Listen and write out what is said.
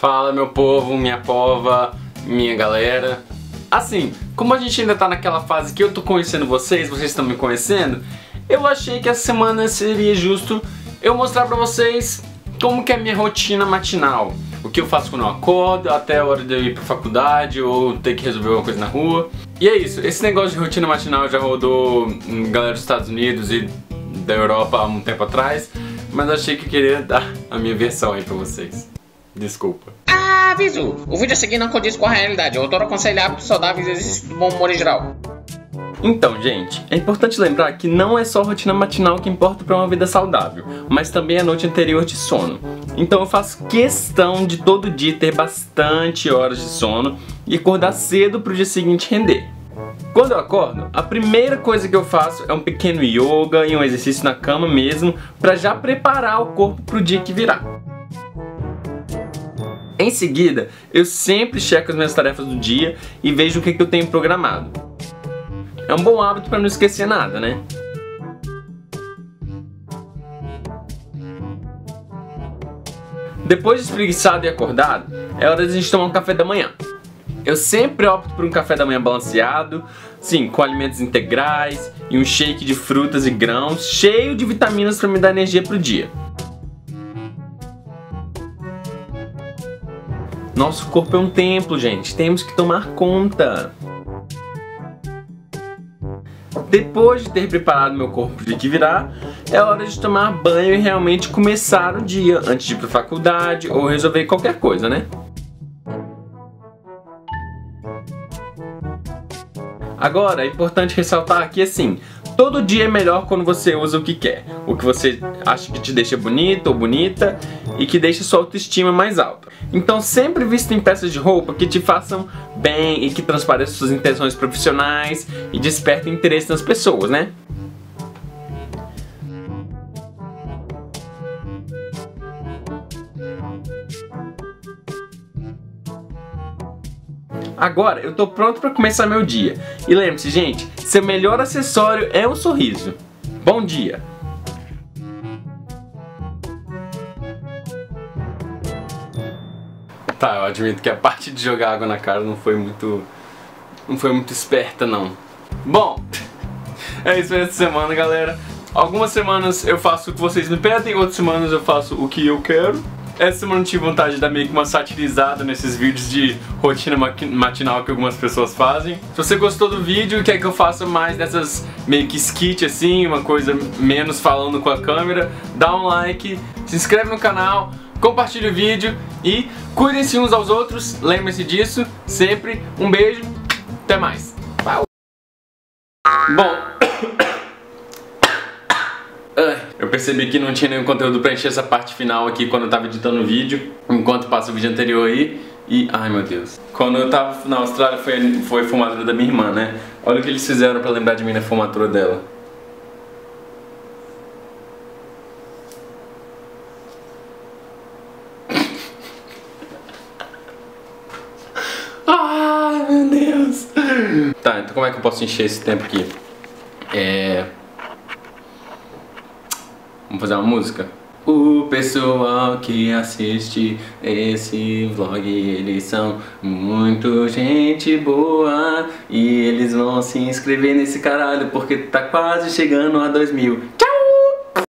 Fala, meu povo, minha pova, minha galera. Assim, como a gente ainda tá naquela fase que eu tô conhecendo vocês estão me conhecendo, eu achei que essa semana seria justo eu mostrar pra vocês como que é a minha rotina matinal. O que eu faço quando eu acordo, até a hora de eu ir pra faculdade ou ter que resolver alguma coisa na rua. E é isso, esse negócio de rotina matinal já rodou em galera dos Estados Unidos e da Europa há um tempo atrás, mas achei que eu queria dar a minha versão aí pra vocês. Desculpa. Aviso! O vídeo a seguir não condiz com a realidade. O autor aconselha hábitos saudáveis e exercício do bom humor em geral. Então, gente, é importante lembrar que não é só a rotina matinal que importa para uma vida saudável, mas também a noite anterior de sono. Então eu faço questão de todo dia ter bastante horas de sono e acordar cedo para o dia seguinte render. Quando eu acordo, a primeira coisa que eu faço é um pequeno yoga e um exercício na cama mesmo, para já preparar o corpo para o dia que virá. Em seguida, eu sempre checo as minhas tarefas do dia e vejo o que eu tenho programado. É um bom hábito para não esquecer nada, né? Depois de espreguiçado e acordado, é hora de a gente tomar um café da manhã. Eu sempre opto por um café da manhã balanceado, sim, com alimentos integrais e um shake de frutas e grãos, cheio de vitaminas para me dar energia pro dia. Nosso corpo é um templo, gente. Temos que tomar conta. Depois de ter preparado meu corpo para o dia que virá, é hora de tomar banho e realmente começar o dia antes de ir para a faculdade ou resolver qualquer coisa, né? Agora, é importante ressaltar que assim, todo dia é melhor quando você usa o que quer, o que você acha que te deixa bonito ou bonita e que deixa sua autoestima mais alta. Então sempre vista em peças de roupa que te façam bem e que transpareçam suas intenções profissionais e despertem interesse nas pessoas, né? Agora eu tô pronto pra começar meu dia. E lembre-se, gente, seu melhor acessório é um sorriso. Bom dia! Tá, eu admito que a parte de jogar água na cara não foi muito esperta, não. Bom, é isso essa semana, galera. Algumas semanas eu faço o que vocês me pedem, outras semanas eu faço o que eu quero. Essa semana eu tive vontade de dar meio que uma satirizada nesses vídeos de rotina matinal que algumas pessoas fazem. Se você gostou do vídeo e quer que eu faça mais dessas meio que skit assim, uma coisa menos falando com a câmera, dá um like, se inscreve no canal, compartilha o vídeo e cuidem-se uns aos outros, lembre-se disso, sempre. Um beijo, até mais. Bom, eu percebi que não tinha nenhum conteúdo pra encher essa parte final aqui quando eu tava editando o vídeo, enquanto passa o vídeo anterior aí. E, ai meu Deus, quando eu tava na Austrália foi a formatura da minha irmã, né? Olha o que eles fizeram pra lembrar de mim na formatura dela. Ai meu Deus. Tá, então como é que eu posso encher esse tempo aqui? Vamos fazer uma música? O pessoal que assiste esse vlog, eles são muito gente boa e eles vão se inscrever nesse caralho porque tá quase chegando a 2000.